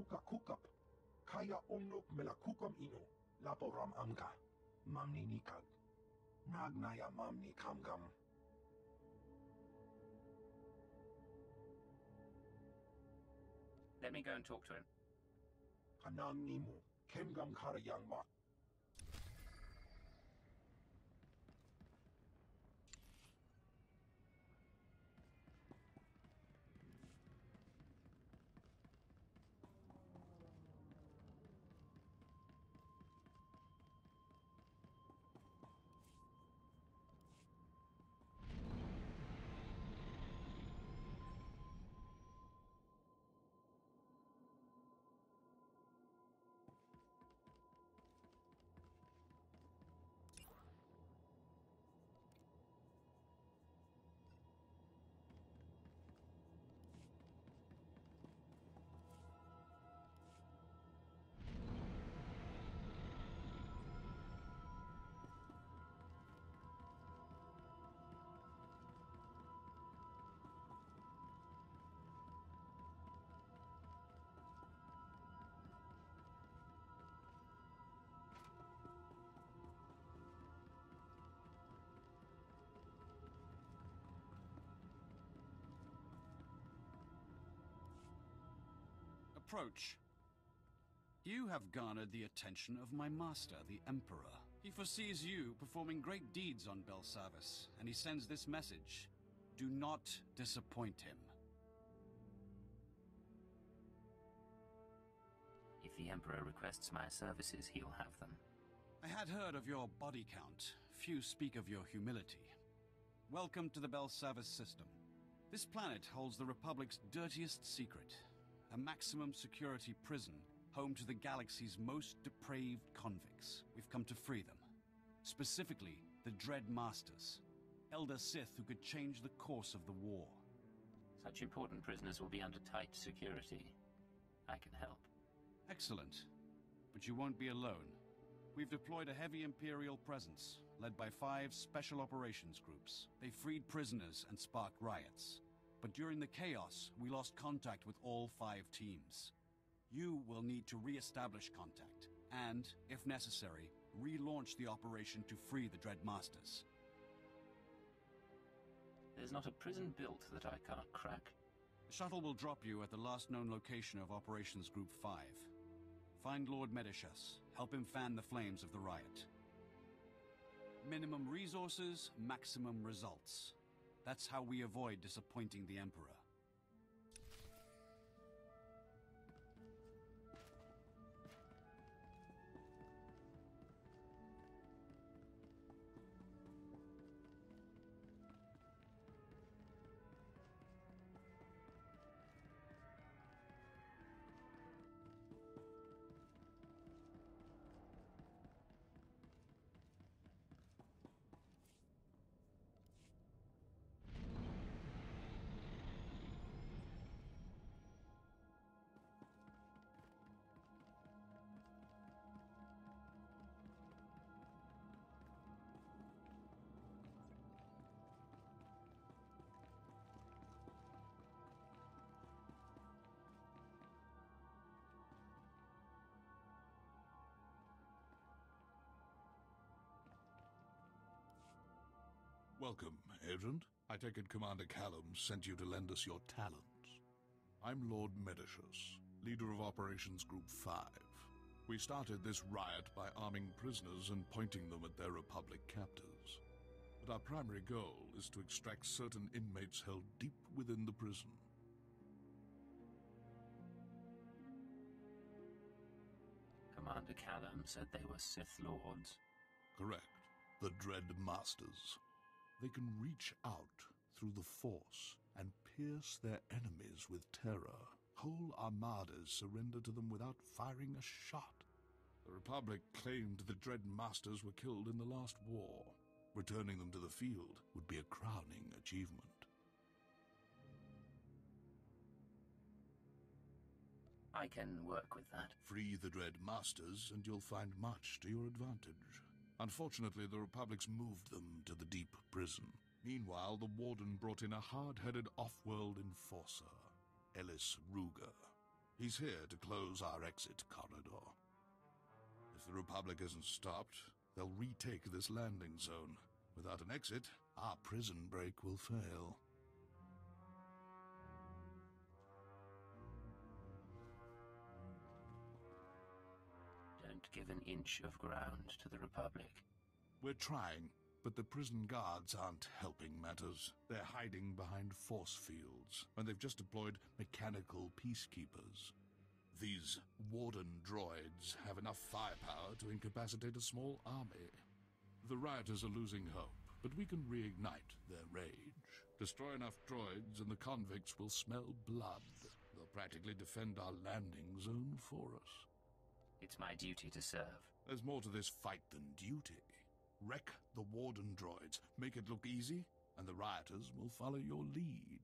Kuka kukap. Kaya onlok melakukam ino. Laporam amka. Mamni nikag. Nagnaya mamni kamgam. Let me go and talk to him. Kanang nimu. Kemgam karayang mat. Approach. You have garnered the attention of my master, the Emperor. He foresees you performing great deeds on Belsavis, and he sends this message. Do not disappoint him. If the Emperor requests my services, he'll have them. I had heard of your body count. Few speak of your humility. Welcome to the Belsavis system. This planet holds the Republic's dirtiest secret. A maximum security prison, home to the galaxy's most depraved convicts. We've come to free them. Specifically, the Dread Masters. Elder Sith who could change the course of the war. Such important prisoners will be under tight security. I can help. Excellent. But you won't be alone. We've deployed a heavy Imperial presence, led by 5 special operations groups. They freed prisoners and sparked riots. But during the chaos, we lost contact with all 5 teams. You will need to re-establish contact, and, if necessary, relaunch the operation to free the Dread Masters. There's not a prison built that I can't crack. The shuttle will drop you at the last known location of Operations Group 5. Find Lord Medishus. Help him fan the flames of the riot. Minimum resources, maximum results. That's how we avoid disappointing the Emperor. Welcome, Agent. I take it Commander Callum sent you to lend us your talents. I'm Lord Medishus, leader of Operations Group 5. We started this riot by arming prisoners and pointing them at their Republic captors. But our primary goal is to extract certain inmates held deep within the prison. Commander Callum said they were Sith Lords. Correct. The Dread Masters. They can reach out through the Force and pierce their enemies with terror. Whole armadas surrender to them without firing a shot. The Republic claimed the Dread Masters were killed in the last war. Returning them to the field would be a crowning achievement. I can work with that. Free the Dread Masters, and you'll find much to your advantage. Unfortunately, the Republic's moved them to the deep prison. Meanwhile, the Warden brought in a hard-headed off-world enforcer, Ellis Ruger. He's here to close our exit corridor. If the Republic isn't stopped, they'll retake this landing zone. Without an exit, our prison break will fail. Don't give an inch of ground to the Republic. We're trying, but the prison guards aren't helping matters. They're hiding behind force fields, and they've just deployed mechanical peacekeepers. These warden droids have enough firepower to incapacitate a small army. The rioters are losing hope, but we can reignite their rage. Destroy enough droids and the convicts will smell blood. They'll practically defend our landing zone for us. It's my duty to serve. There's more to this fight than duty. Wreck the warden droids, make it look easy, and the rioters will follow your lead.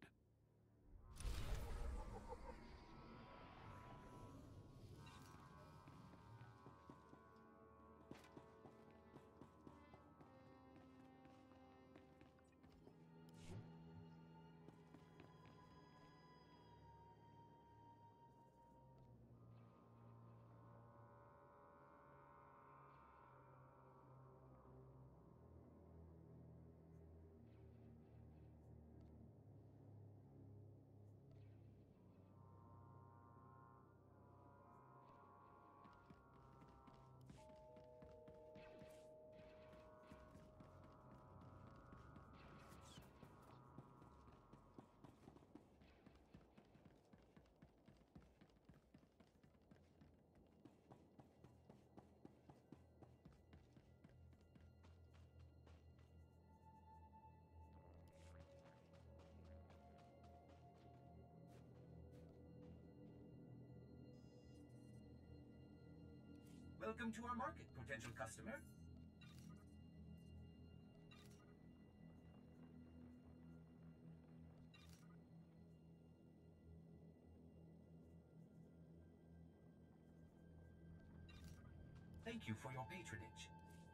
Welcome to our market, potential customer. Thank you for your patronage.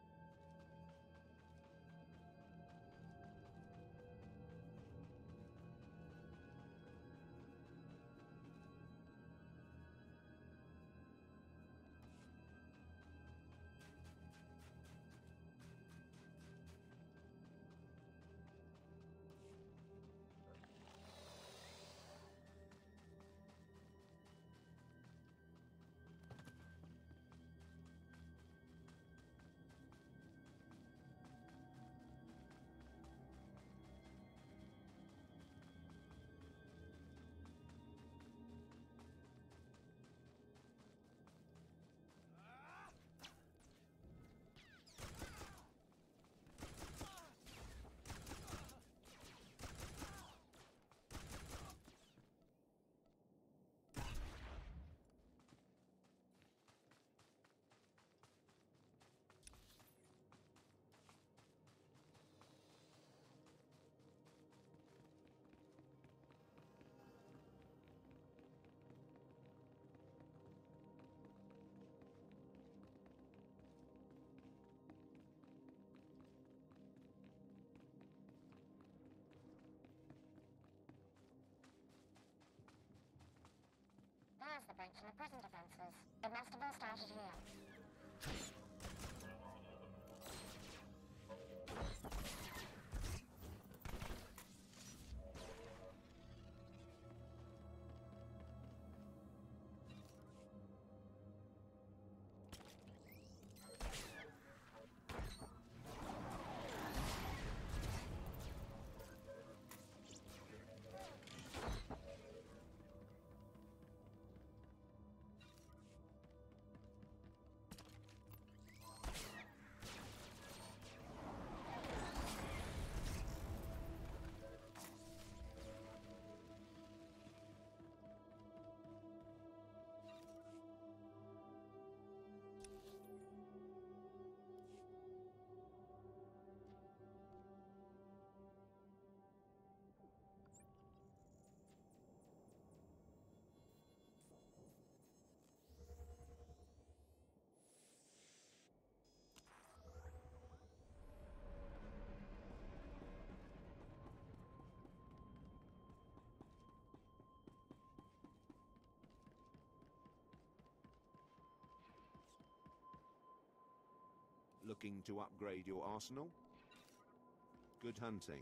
There's the breach in the prison defenses. It must have all started here. Looking to upgrade your arsenal? Good hunting.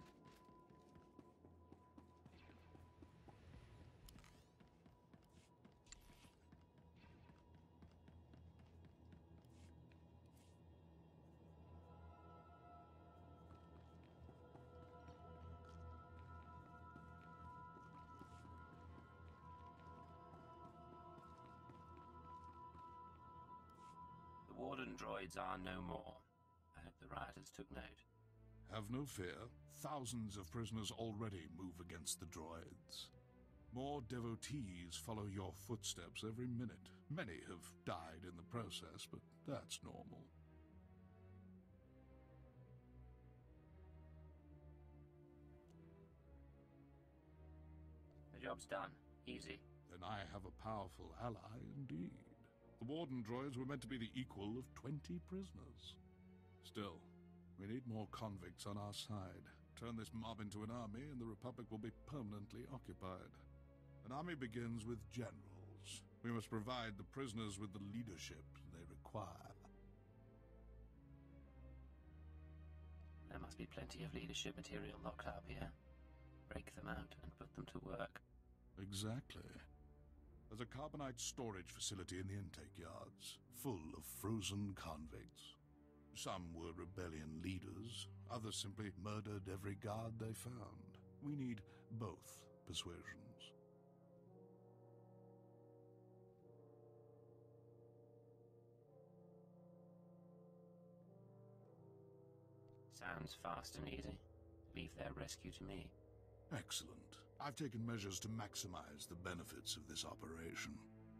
The Warden droids are no more. I hope the rioters took note. Have no fear. Thousands of prisoners already move against the droids. More devotees follow your footsteps every minute. Many have died in the process, but that's normal. The job's done. Easy. Then I have a powerful ally indeed. The Warden droids were meant to be the equal of 20 prisoners. Still, we need more convicts on our side. Turn this mob into an army and the Republic will be permanently occupied. An army begins with generals. We must provide the prisoners with the leadership they require. There must be plenty of leadership material locked up here. Break them out and put them to work. Exactly. There's a carbonite storage facility in the intake yards, full of frozen convicts. Some were rebellion leaders, others simply murdered every guard they found. We need both persuasions. Sounds fast and easy. Leave their rescue to me. Excellent. I've taken measures to maximize the benefits of this operation.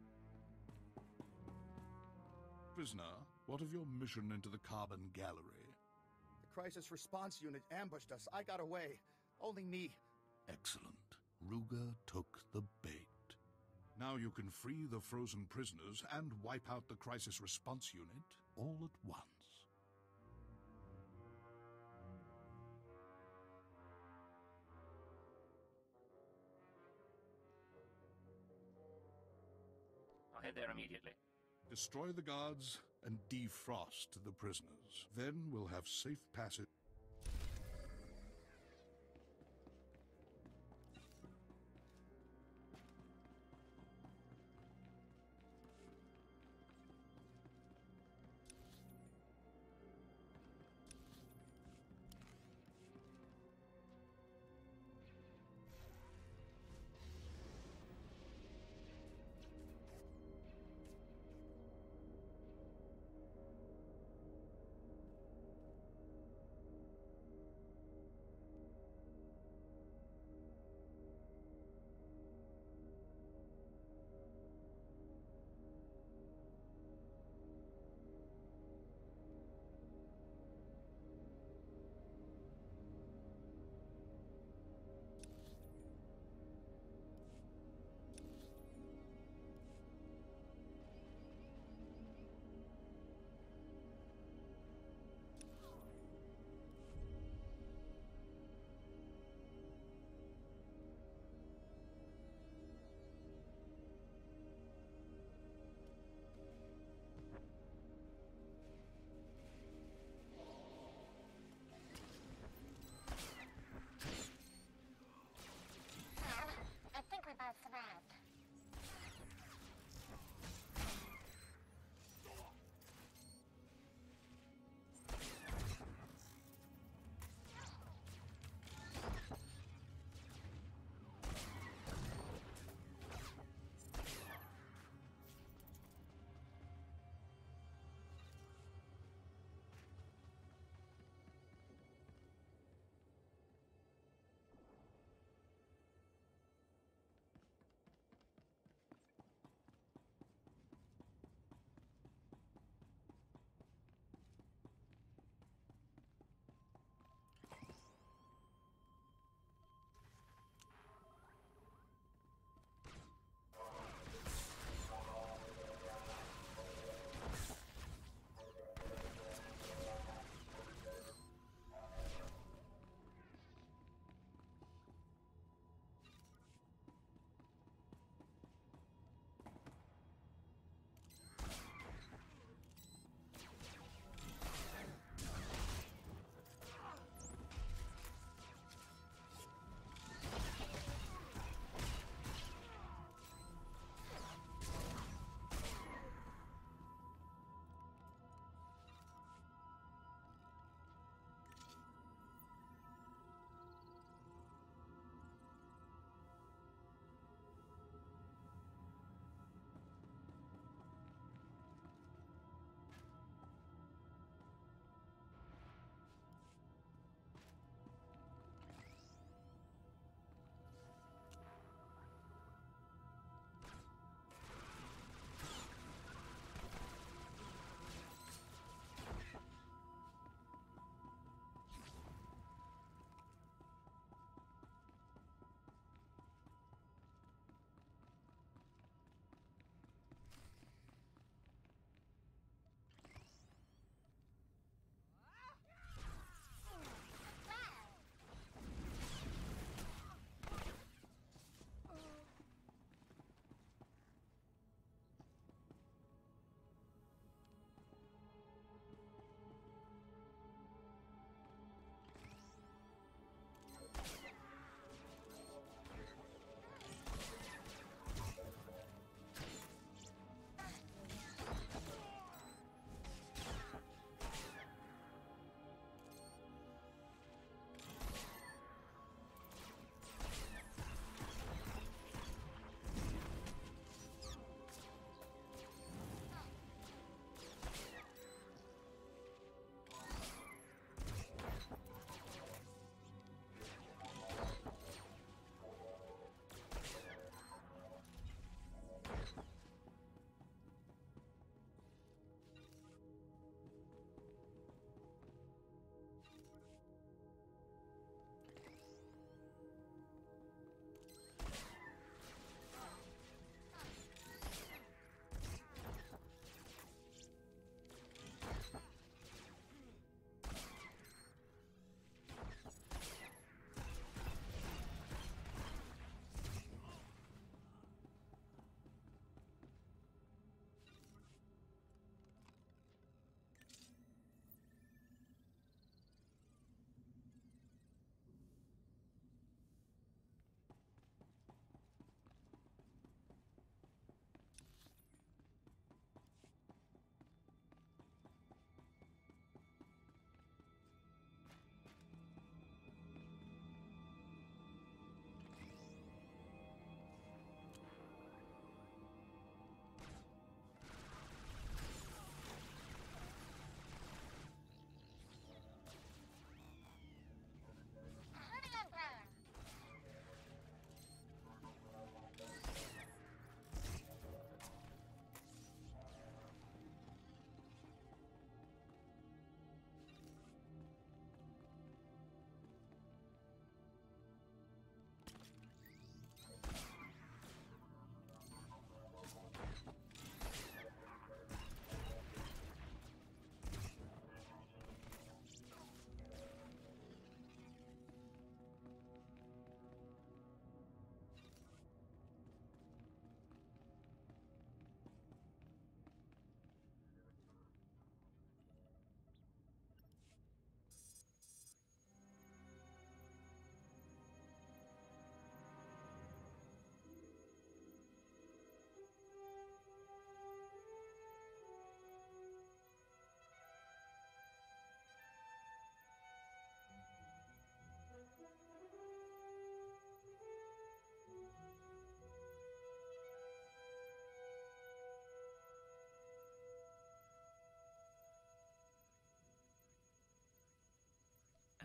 Prisoner, what of your mission into the Carbon Gallery? The crisis response unit ambushed us. I got away. Only me. Excellent. Ruga took the bait. Now you can free the frozen prisoners and wipe out the crisis response unit all at once. I'll head there immediately. Destroy the guards and defrost the prisoners. Then we'll have safe passage.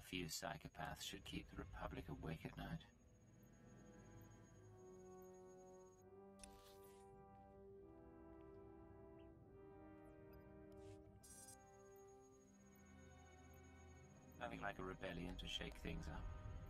few psychopaths should keep the Republic awake at night. Nothing like a rebellion to shake things up.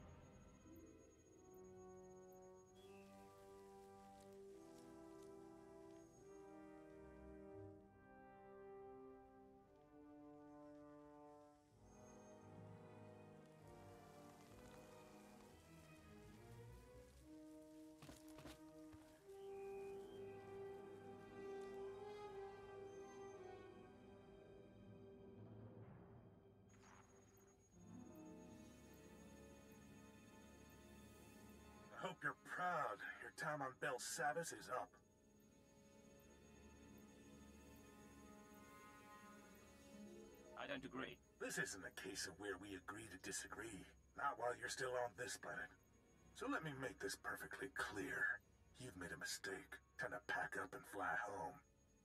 I hope you're proud. Your time on Bel Savis is up. I don't agree. This isn't a case of where we agree to disagree. Not while you're still on this planet. So let me make this perfectly clear. You've made a mistake. Time to pack up and fly home.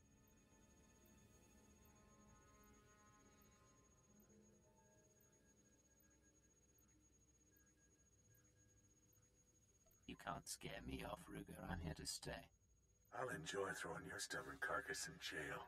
You can't scare me off, Ruger. I'm here to stay. I'll enjoy throwing your stubborn carcass in jail.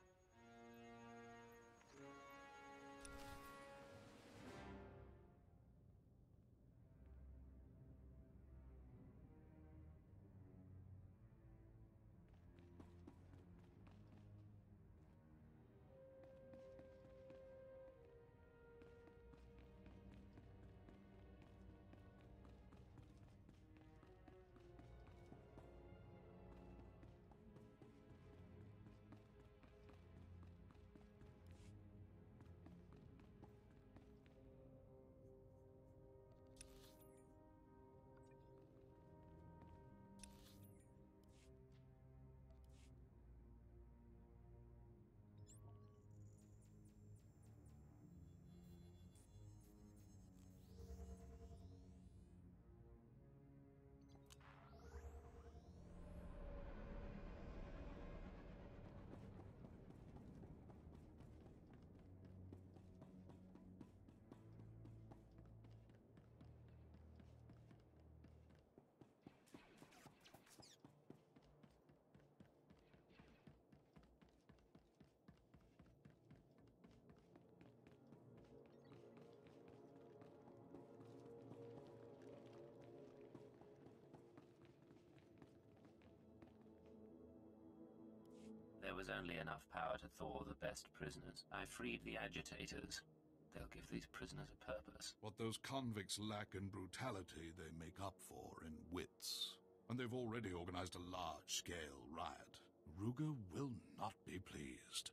There was only enough power to thaw the best prisoners. I freed the agitators. They'll give these prisoners a purpose. What those convicts lack in brutality, they make up for in wits. And they've already organized a large-scale riot. Ruger will not be pleased.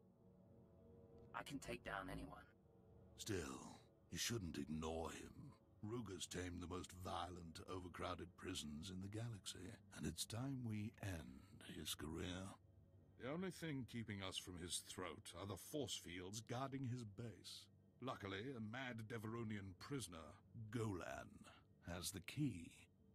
I can take down anyone. Still, you shouldn't ignore him. Ruger's tamed the most violent, overcrowded prisons in the galaxy, and it's time we end his career. The only thing keeping us from his throat are the force fields guarding his base. Luckily, a mad Deveronian prisoner, Golan, has the key.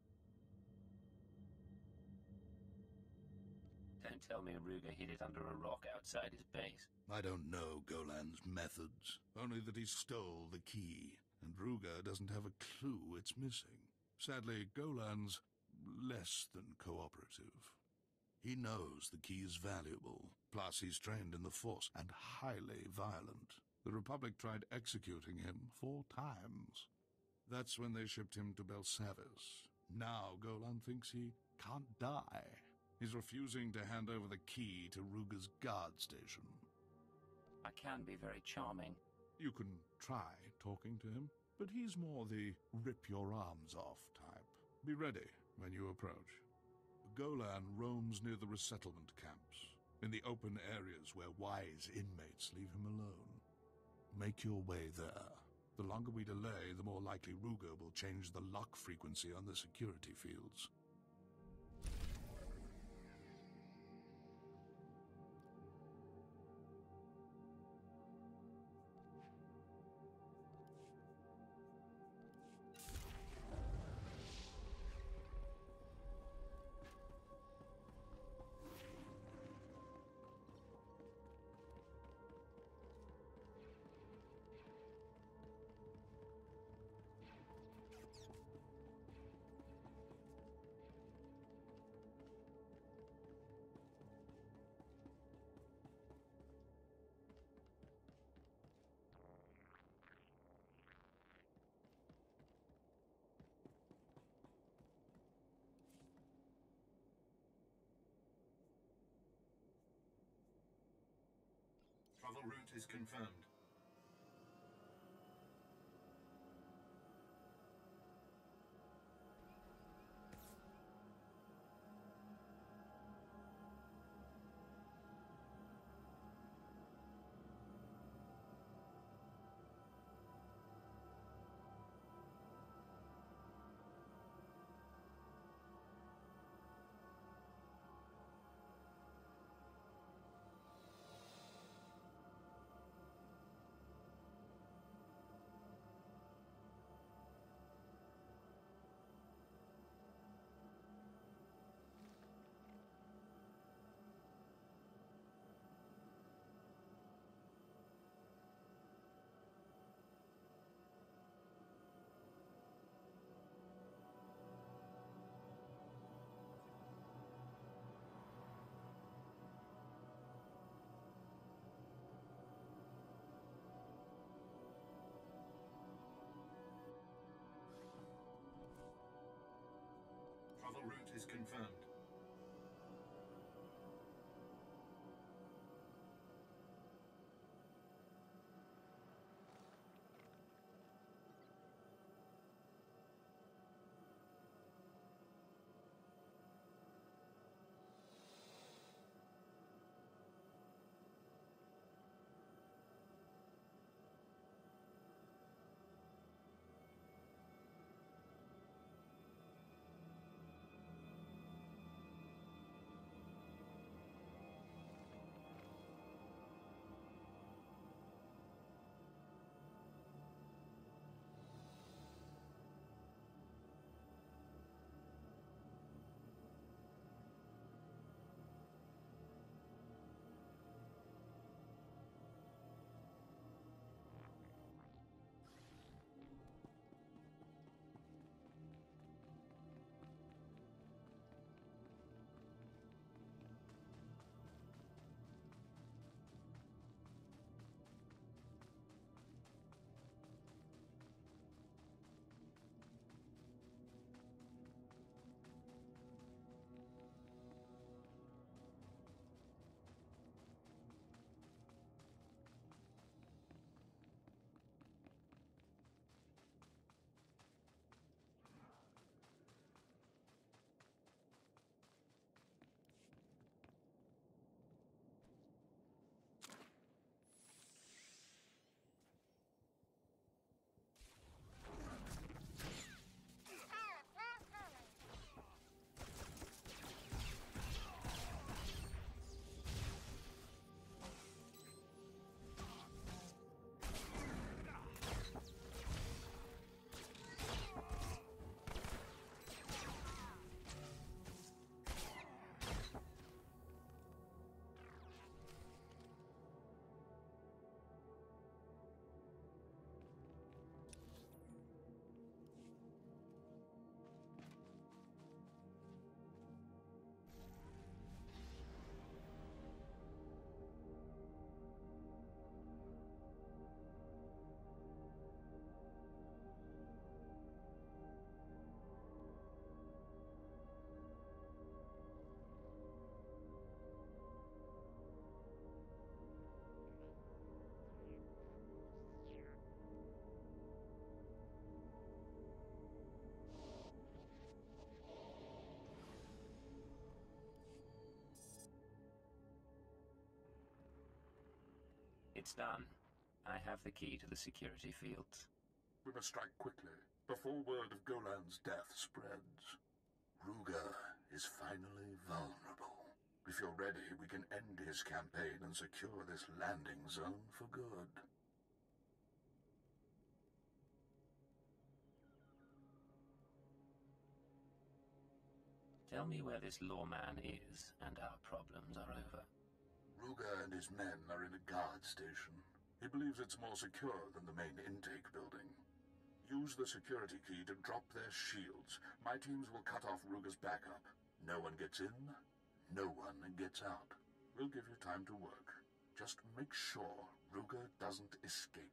Don't tell me Ruger hid it under a rock outside his base. I don't know Golan's methods, only that he stole the key, and Ruger doesn't have a clue it's missing. Sadly, Golan's less than cooperative. He knows the key is valuable, plus he's trained in the Force and highly violent. The Republic tried executing him 4 times. That's when they shipped him to Bel Savis. Now Golan thinks he can't die. He's refusing to hand over the key to Ruger's guard station. I can be very charming. You can try talking to him, but he's more the rip-your-arms-off type. Be ready when you approach. Golan roams near the resettlement camps, in the open areas where wise inmates leave him alone. Make your way there. The longer we delay, the more likely Ruger will change the lock frequency on the security fields. route is confirmed. Travel route is confirmed. It's done. I have the key to the security fields. We must strike quickly, before word of Golan's death spreads. Ruga is finally vulnerable. If you're ready, we can end his campaign and secure this landing zone for good. Tell me where this lawman is, and our problems are over. Ruga and his men are in a guard station. He believes it's more secure than the main intake building. Use the security key to drop their shields. My teams will cut off Ruga's backup. No one gets in, no one gets out. We'll give you time to work. Just make sure Ruga doesn't escape.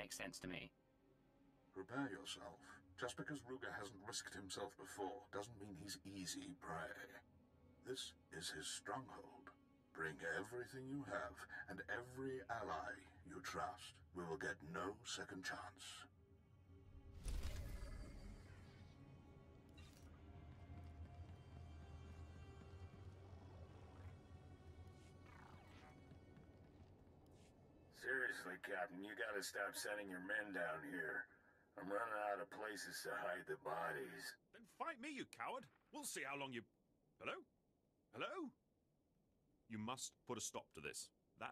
makes sense to me. Prepare yourself. Just because Ruger hasn't risked himself before doesn't mean he's easy prey. This is his stronghold. Bring everything you have and every ally you trust. We will get no second chance. Seriously, Captain, you gotta stop sending your men down here. I'm running out of places to hide the bodies. Then fight me, you coward! We'll see how long you... Hello? Hello? You must put a stop to this. That...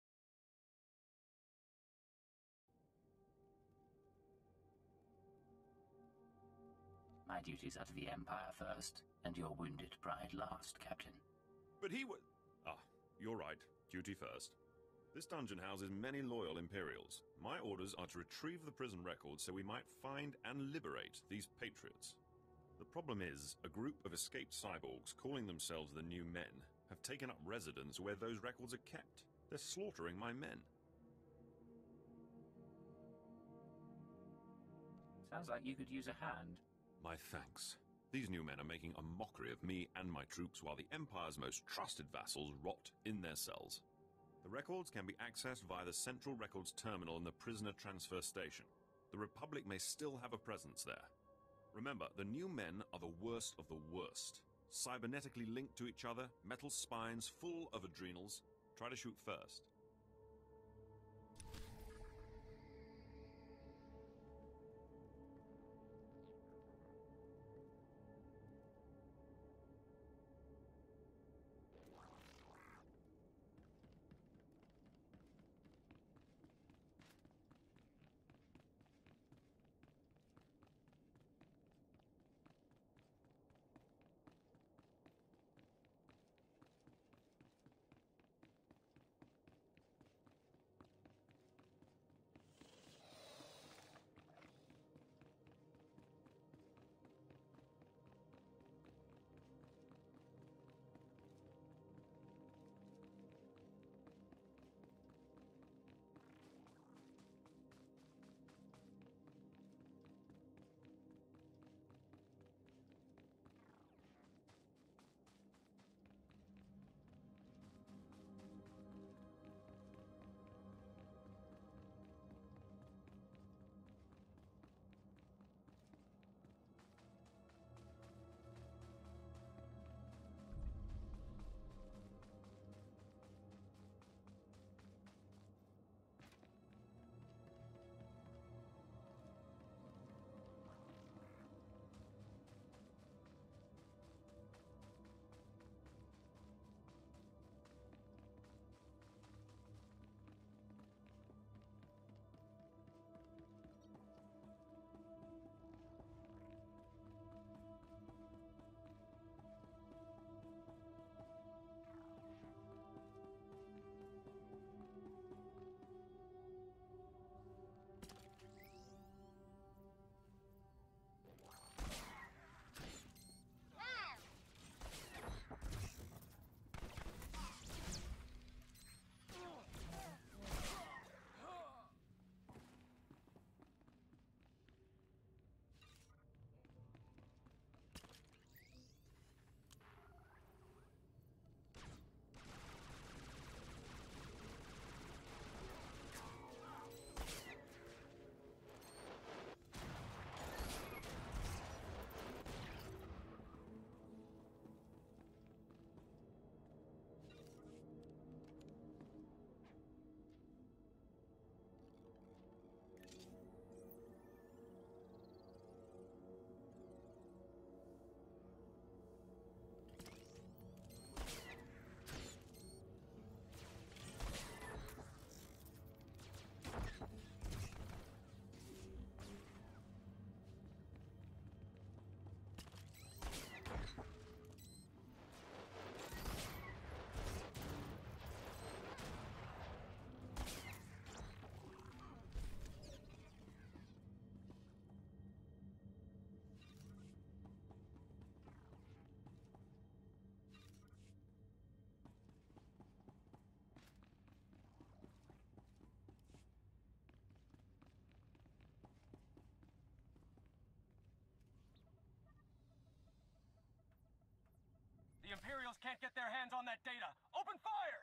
My duties are to the Empire first, and your wounded pride last, Captain. But he would... Ah, you're right. Duty first. This dungeon houses many loyal Imperials. My orders are to retrieve the prison records so we might find and liberate these patriots. The problem is, a group of escaped cyborgs calling themselves the New Men have taken up residence where those records are kept. They're slaughtering my men. Sounds like you could use a hand. My thanks. These new men are making a mockery of me and my troops while the Empire's most trusted vassals rot in their cells. The records can be accessed via the Central Records Terminal in the Prisoner Transfer Station. The Republic may still have a presence there. Remember, the new men are the worst of the worst. Cybernetically linked to each other, metal spines full of adrenals. Try to shoot first. can't get their hands on that data. Open fire!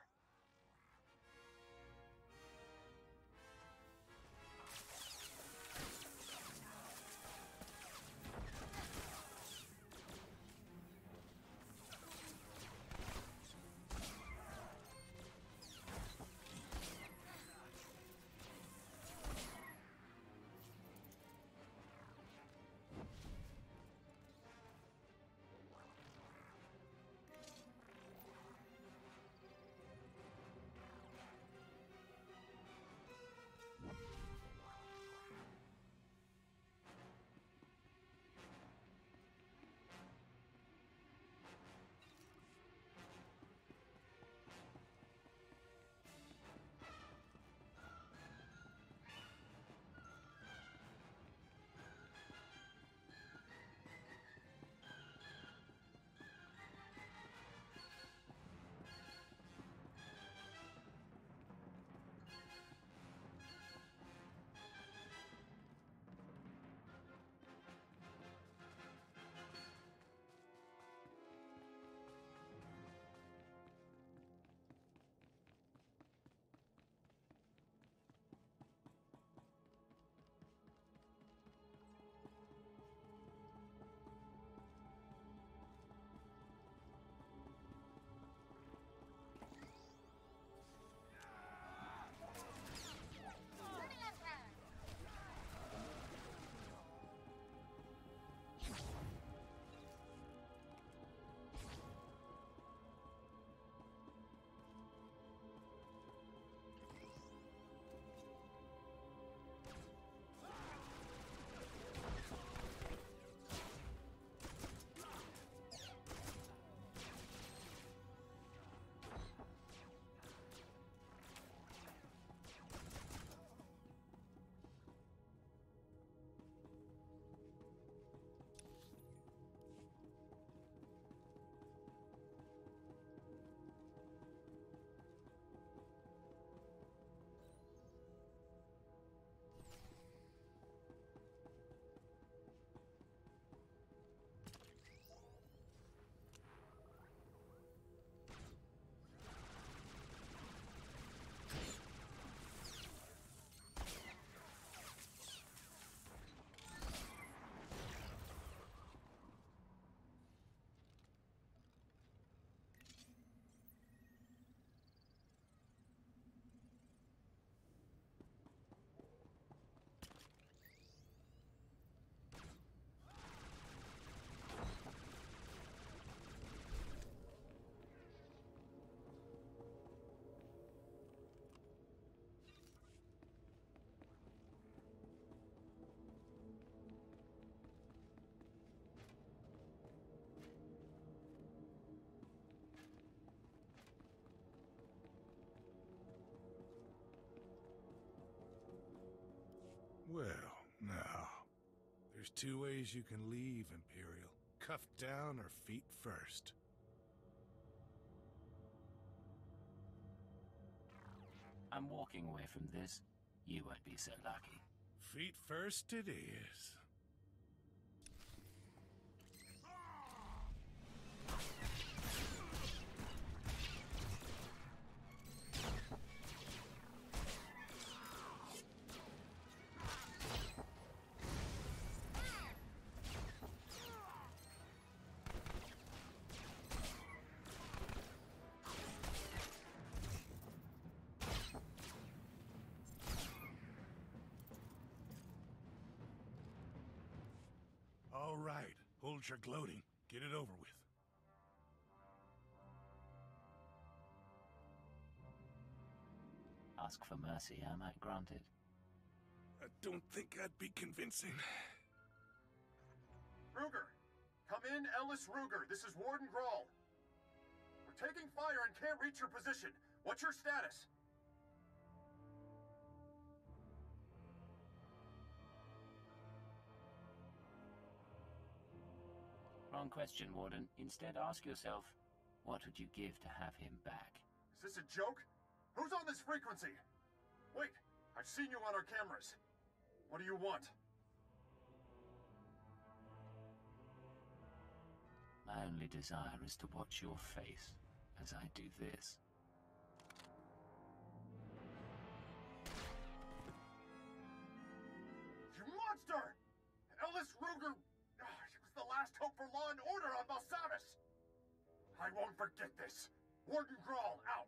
Well, now, there's two ways you can leave, Imperial. Cuffed down or feet first. I'm walking away from this. You won't be so lucky. Feet first it is. All right, hold your gloating. Get it over with. Ask for mercy, I might grant it. I don't think I'd be convincing. Ruger! Come in, Ellis Ruger. This is Warden Grawl. We're taking fire and can't reach your position. What's your status? Wrong question, Warden. Instead, ask yourself, what would you give to have him back? Is this a joke? Who's on this frequency? Wait, I've seen you on our cameras. What do you want? My only desire is to watch your face as I do this. You monster! Ellis Ruger! He was the last hope for law and order on Belsavis! I won't forget this! Warden Grawl, out!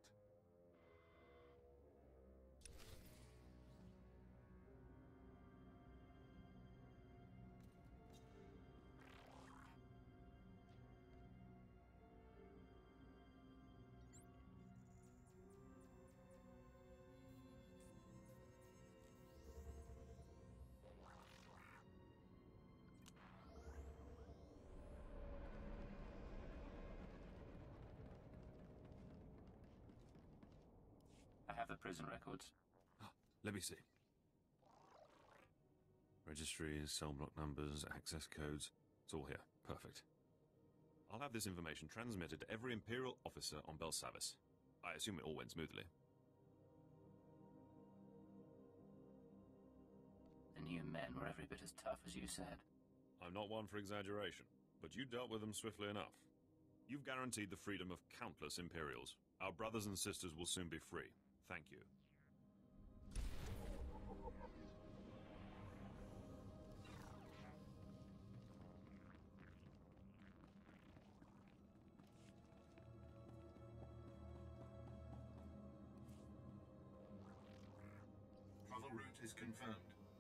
I have the prison records. Let me see. Registries, cell block numbers, access codes. It's all here. Perfect. I'll have this information transmitted to every Imperial officer on Belsavis. I assume it all went smoothly. The new men were every bit as tough as you said. I'm not one for exaggeration, but you dealt with them swiftly enough. You've guaranteed the freedom of countless Imperials. Our brothers and sisters will soon be free. Thank you. Travel route is confirmed.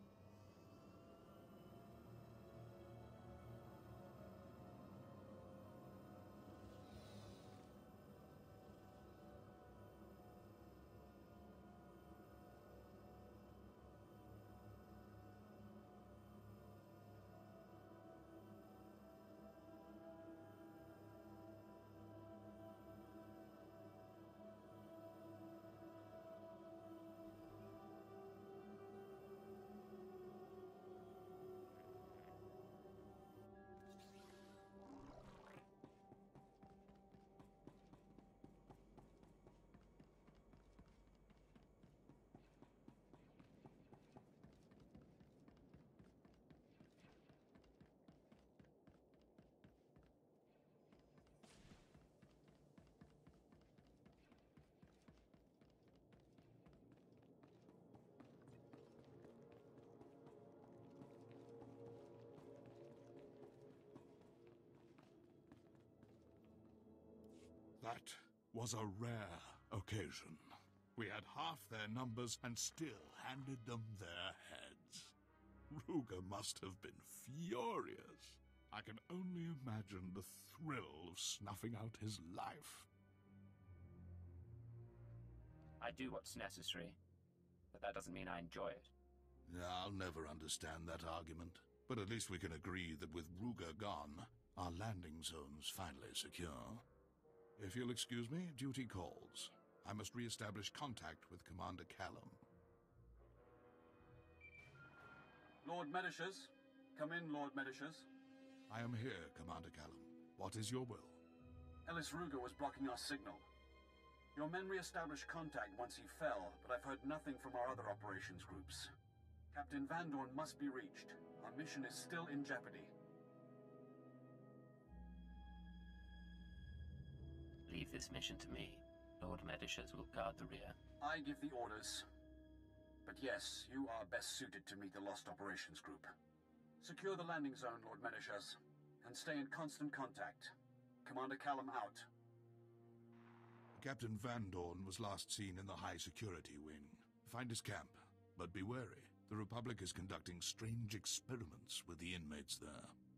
That was a rare occasion. We had half their numbers and still handed them their heads. Ruger must have been furious. I can only imagine the thrill of snuffing out his life. I do what's necessary, but that doesn't mean I enjoy it. I'll never understand that argument. But at least we can agree that with Ruger gone, our landing zone's finally secure. If you'll excuse me, duty calls. I must re-establish contact with Commander Callum. Lord Medishas. Come in, Lord Medishas. I am here, Commander Callum. What is your will? Ellis Ruger was blocking our signal. Your men re-established contact once he fell, but I've heard nothing from our other operations groups. Captain Van Dorn must be reached. Our mission is still in jeopardy. Leave this mission to me. Lord Medishas will guard the rear. I give the orders. But yes, you are best suited to meet the Lost Operations Group. Secure the landing zone, Lord Medishas, and stay in constant contact. Commander Callum out. Captain Van Dorn was last seen in the High Security Wing. Find his camp, but be wary. The Republic is conducting strange experiments with the inmates there.